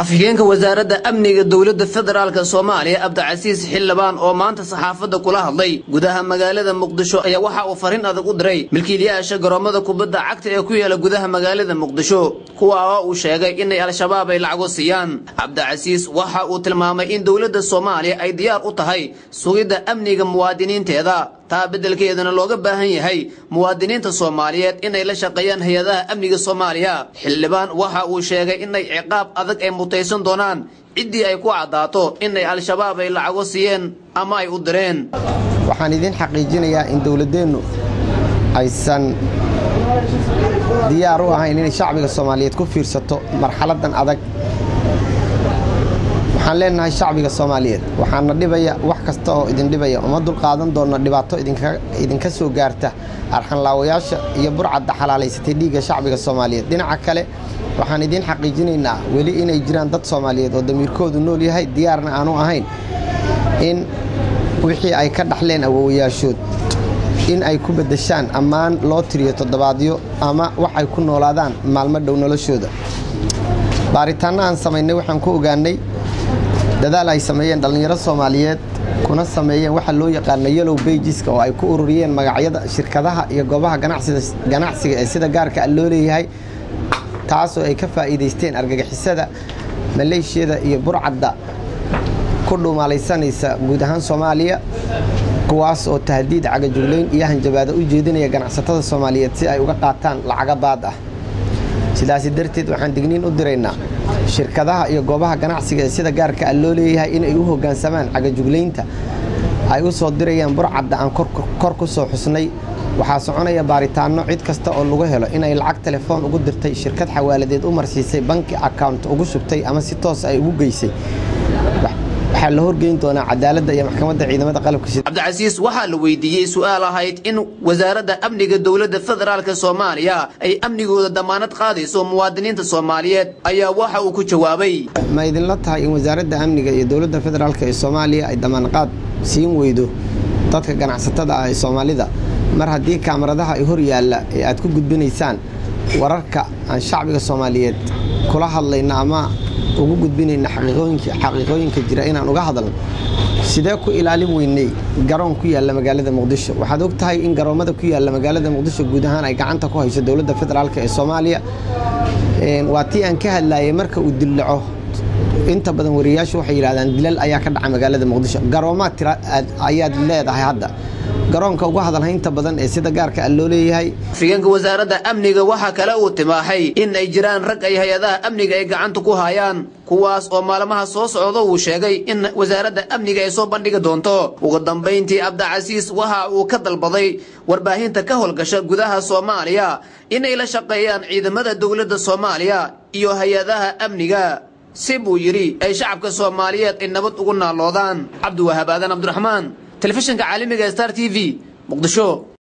afhayeenka wasaaradda amniga dawladda federaalka Soomaaliya Abdicasiis Xildhibaan oo maanta saxaafadda kula hadlay gudaha magaalada Muqdisho ayaa waxa uu fariin adag u diray milkiilayaasha garoomada kubadda cagta ee ku yaala gudaha magaalada Muqdisho kuwa uu sheegay in al-shabaab ay lacag siiyaan. Abdicasiis waxa uu tilmaamay in dawladda Soomaaliya ay diyaar u tahay sugidda amniga muwaadiniinteeda beddelkeedana looga baahan yahay muwaadiniinta Soomaaliyeed inay la shaqeeyaan hay'adaha amniga Soomaaliya. Xildhibaan waxa uu sheegay in ay ciqaab adag ay mutaysan doonaan cidii ay ku cadaato in ay al-shabaab ay lacag siiyeen ama ay u direen. waxaan idin xaqiijinayaa in dawladdeenu aysan diyaar u ahayn in shacbiga Soomaaliyeed ku fiirsato marxaladan adag. waxaan leenahay shacbiga Soomaaliyeed waxaana dhibaya wax kasta oo idin dhibaya uma dul qaadan doona dhibaato idinka soo gaarta arxan laawayaasha iyo burcadda xalaaleysatay dhiiga shacbiga Soomaaliyeed. dhinaca kale waxaan idin xaqiijinaynaa weli inay jiraan dad Soomaaliyeed oo damiirkoodu nool yahay diyaarna aanu ahayn in wixii ay ka dhaxleen awoowayaashood in ay ku bedeshaan ammaan loo tiriyo toddobaadyo ama wax ay ku noolaadaan maalmo dhow noloshooda. baaritaanna aan samaynay waxaan ku ogaanay dadaal ay sameeyeen dhalinyaro Soomaaliyeed kuna sameeyeen waxa loo yaqaan yellow pages oo ay ku ururiyeen magacyada shirkadaha iyo goobaha ganacsiga ee sida gaarka loo leeyahay taas oo ay ka faa'iideysteen argagixisada maleeshiyada iyo burcadda ku dhuumalaysanaysa guud ahaan Soomaaliya kuwaas oo tahdiid cagajugleyn iyo hanjabaado u jeedinaya ganacsatada Soomaaliyeed si ay uga qaataan lacag baad ah. sidaas darteed waxaan digniin u direynaa shirkadaha iyo goobaha ganacsiga sida gaarka loo leeyahay in ay u hoggaansamaan cagajugleynta ay u soo dirayaan burcadda aan kor ku soo xusnay. waxaa soconaya baaritaano cid kasta oo lagu helo in ay lacag telefoon ugu dirtay shirkad xawaaladeed u marsiisay banki account ugu shubtay ama si toos ay ugu geysay waxaa la horgeyn doonaa cadaaladda iyo maxkamadda ciidamada qalabka sida. Abdicasiis waxa la weydiiyay su'aal ahayd in wasaaradda amniga dawladda federaalka Soomaaliya ay amnigooda damaanad qaadayso muwaadiniinta Soomaaliyeed ayaa waxa uu ku jawaabay ma idin la tahay in wasaaradda amniga iyo dawladda federaalka ee Soomaaliya ay damaanad siin weydo dadka ganacsatada ah ee Soomaalida mar haddii kaamaradaha ay hor yaalla ee aad ku gudbinaysaan wararka aan shacbiga Soomaaliyeed kula hadlayna ama ugu gudbinayna xaqiiqooyinka jira inaan uga hadalno sidee ku ilaalin weynay garoon ku yaala magaalada Muqdisho. waxaad og tahay in garoomada ku yaala magaalada Muqdisho guud ahaan ay gacanta ku hayso dawladda federaalka ee Soomaaliya. waa tii aan ka hadlayay marka uu dillaco inta badan wariyaashu waxay yiraahdaan dilal ayaa ka dhacay magaalada Muqdisho. garoomaad ayaad leedahay hadda garoonka ugu hadalhaynta badan ee sida gaarka loo leeyahay. afhayeenka wasaaradda amniga waxa kale uu timaahay in ay jiraan rag ay hay'adaha amniga ay gacanta ku hayaan kuwaas oo maalmaha soo socda uu sheegay in wasaaradda amniga ay soo bandhigi doonto. ugu dambeyntii Abdicasiis waxa uu ka dalbaday warbaahinta ka howlgasha gudaha Soomaaliya in ay la shaqeeyaan ciidamada dawladda Soomaaliya iyo hay'adaha amniga si buu yiri ay shacabka Soomaaliyeed in nabad ugu naaloodaan. Cabdi Wahab Aadan Abdiraxmaan telefishinka caalamiga Star TV Muqdisho.